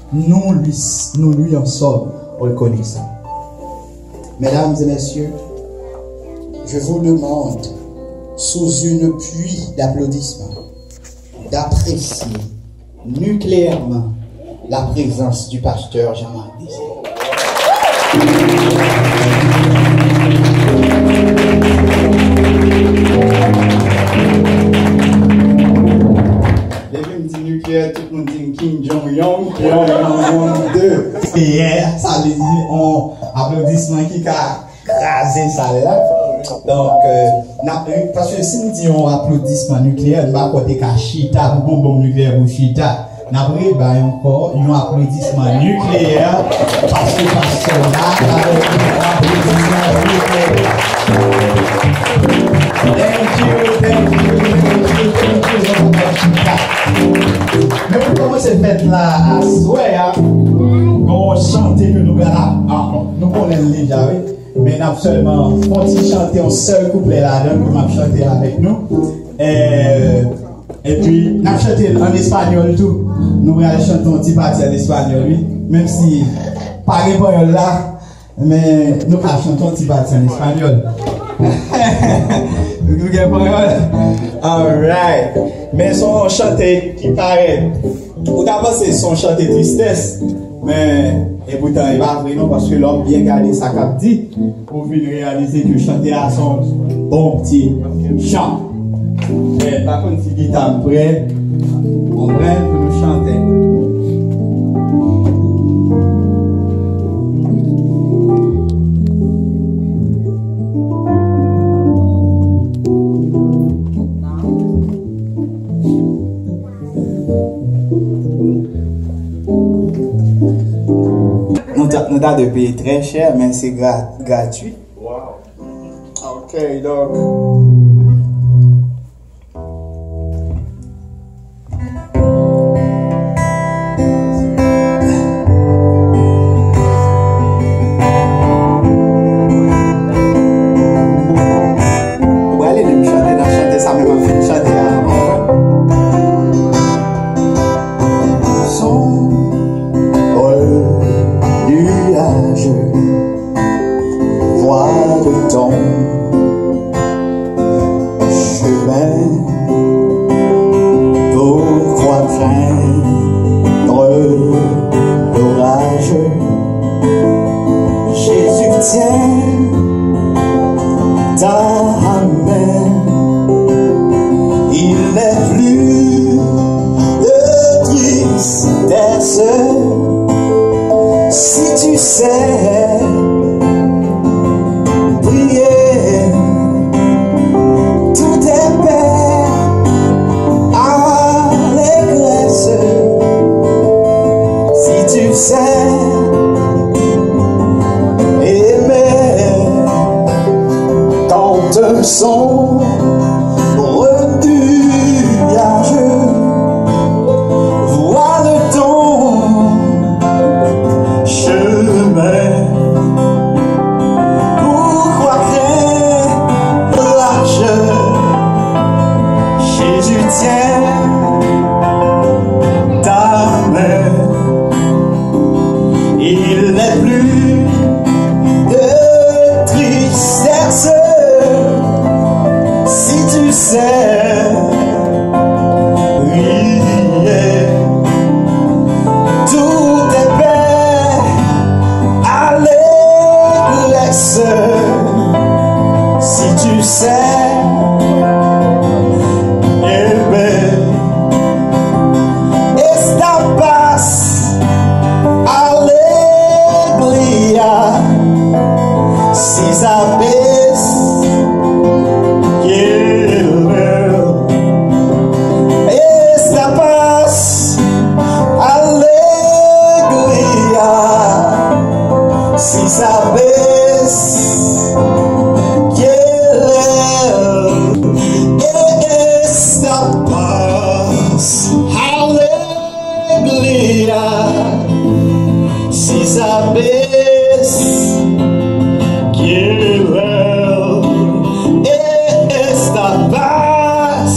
nous lui en sommes reconnaissants. Mesdames et messieurs, je vous demande, sous une pluie d'applaudissements, d'apprécier nucléairement la présence du pasteur Jean-Marc Désir. Nucléaire, tout le monde dit Kim Jong-un, Pyongyang 2. Et ça veut dire on applaudissement qui a crasé ça là. Donc, parce que si nous disons applaudissement nucléaire, nous va côté Chita, pour bombe nucléaire pour Chita. N'après, encore, un applaudissement nucléaire parce que pasteur là, avec un applaudissement nucléaire. Mais pour commencer cette là à souhait, on chante que nous connaissons déjà, oui. Mais nous avons seulement chanté un seul couplet là-dedans que nous avons chanté avec nous. Et puis, nous avons chanté en espagnol tout. Nous allons chanter un petit parti en espagnol, oui. Même si, pas de là, mais nous allons chanter un petit parti en espagnol. Vous avez parole? Alright. Mais son chanté qui paraît. Ou d'abord, c'est son chanté tristesse. Mais, et pourtant, il va vrai non, parce que l'homme bien gardé sa cap dit, pour venir réaliser que chanter à son bon petit chant. Mais par contre, si guitare prêt, on prêt pour nous chanter. Nous avons de payer très cher, mais c'est gratuit. Wow. Ok, donc.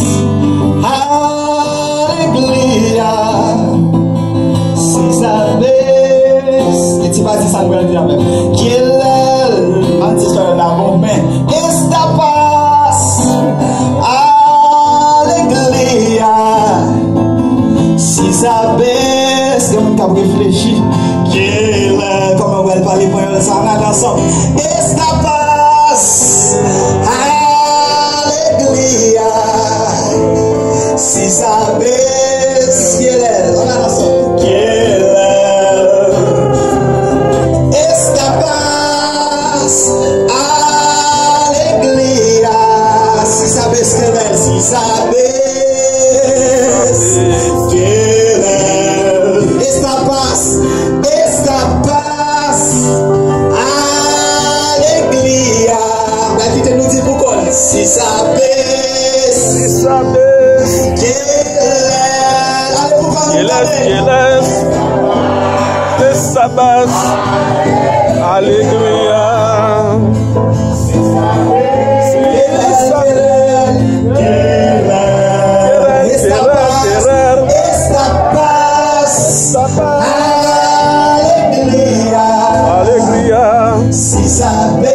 Si sabes c'est ça nous allons dire même. Qu'il est, anti-histoire là, bon, mais, esta passe alegria. Si ça baisse, comme on a réfléchi, qu'il est, comment on va parler pour ça, on a ensemble. Esta passe alegria. Si ça baisse, qu'il est, on a ensemble. Qu'il est. Esta passe alegria. Si ça baisse, qu'il est, si ça baisse. Si ça baisse, ça basse, alléluia. Si ça baisse,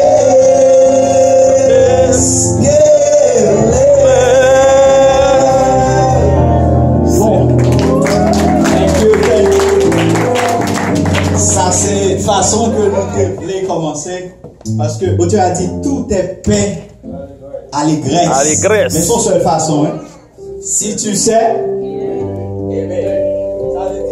façon que nous devons commencer, parce que Dieu a dit tout est paix, allégresse. Allégresse. Mais c'est seule façon. Hein. Si tu sais, eh bien, ça veut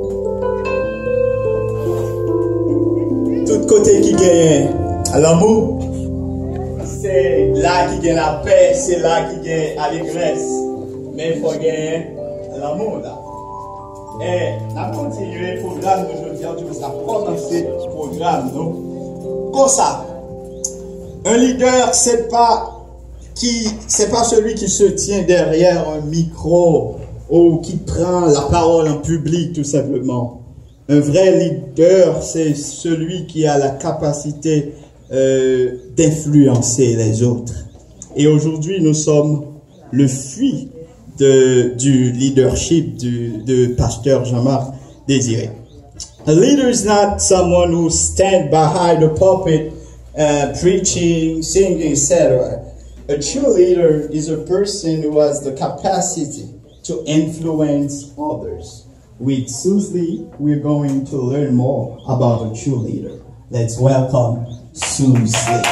dire tout côté qui gagne l'amour, c'est là qui gagne la paix, c'est là qui gagne l'allégresse. Mais il faut gagner l'amour là. Et on a continué le programme d'aujourd'hui, on a commencé le programme. Comme ça, un leader, c'est pas celui qui se tient derrière un micro ou qui prend la parole en public, tout simplement. Un vrai leader, c'est celui qui a la capacité d'influencer les autres. Et aujourd'hui, nous sommes le fruit du leadership de pasteur Jean-Marc Désiré. A leader is not someone who stands behind the pulpit, preaching, singing, etc. A true leader is a person who has the capacity to influence others. With Susie, we're going to learn more about a true leader. Let's welcome Susie.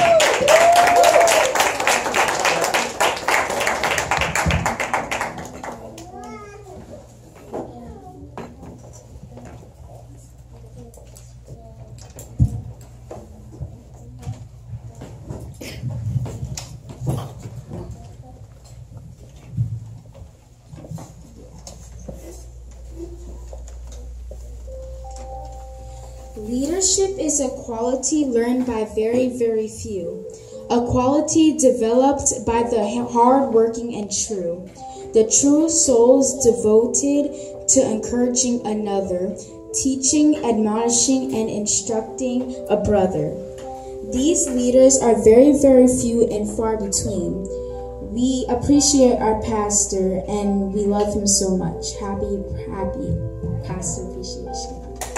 Leadership is a quality learned by very, very few. A quality developed by the hard-working and true. The true souls devoted to encouraging another, teaching, admonishing, and instructing a brother. These leaders are very, very few and far between. We appreciate our pastor and we love him so much. Happy Pastor Appreciation.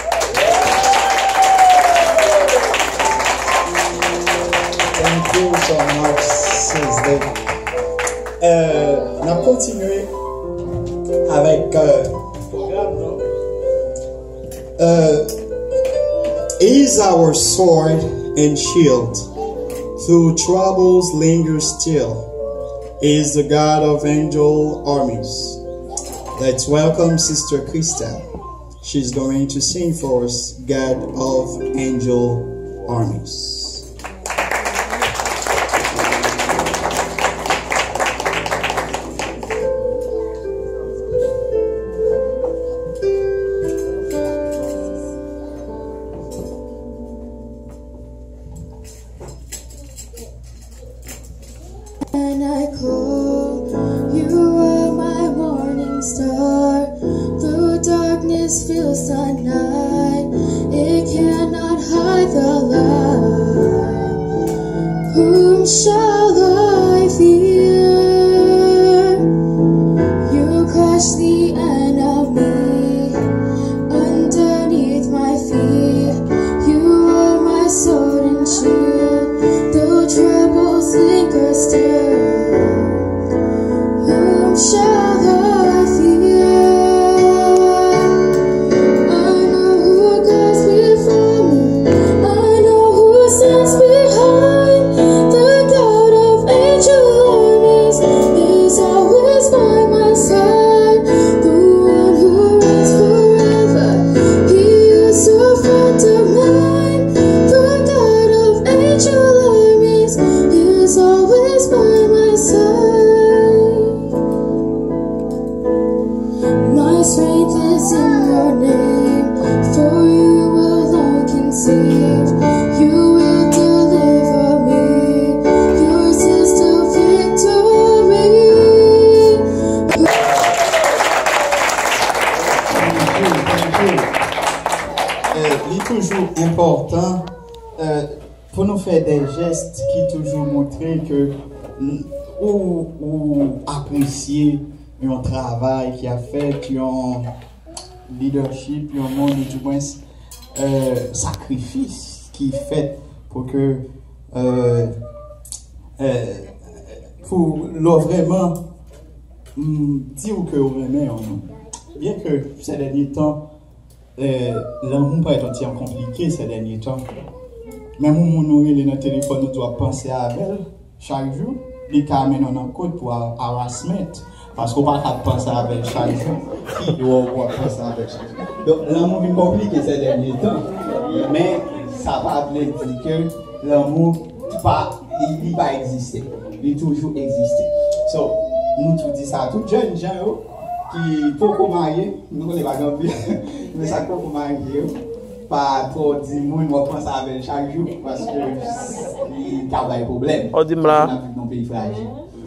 Thank you so much, Susie. On a continué avec le programme. He is our sword and shield. Through troubles linger still. He is the God of angel armies. Let's welcome Sister Krista. She's going to sing for us, God of angel armies. When I call, you are my morning star. Through darkness feels the night. It cannot hide the light. Whom shall I fear? You crush the enemy underneath my feet. You il est toujours important pour nous faire des gestes qui toujours montrent que ou apprécier un travail qui a fait, un leadership, un monde, du moins sacrifice qui est fait pour que pour vraiment dire que vraiment bien que ces derniers temps l'amour peut être un petit peu compliqué ces derniers temps, même si nous avons notre téléphone, nous devons penser à elle chaque jour. Les cas mènent en compte pour harassment. Parce qu'on ne peut pas penser à elle chaque jour. Qui doit penser à elle chaque jour. Donc l'amour est compliqué ces derniers temps. Mais ça va dire que l'amour il va exister. Il toujours exister. So, nous tout dit ça, tout jeune gens qui faut marier, nous ne pas grand mais ça faut marier. Pas trop dire moi pense avec chaque jour parce que il y a des problèmes. On dit là dans pays fragile.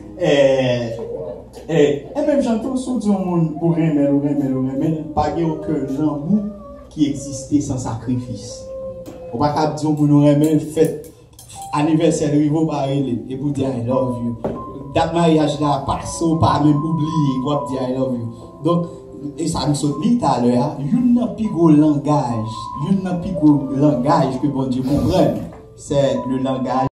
Et même j'entends sous du monde pour aimer pas aucun l'amour qui existait sans sacrifice. On pas cap dire mon aimer fait anniversaire rivo parler et pour dire I love you. Date mariage là passe pas même oublier pour dire I love you. Donc et ça me saute vite à l'heure, il n'y a plus de langage, que bon Dieu comprenne, c'est le langage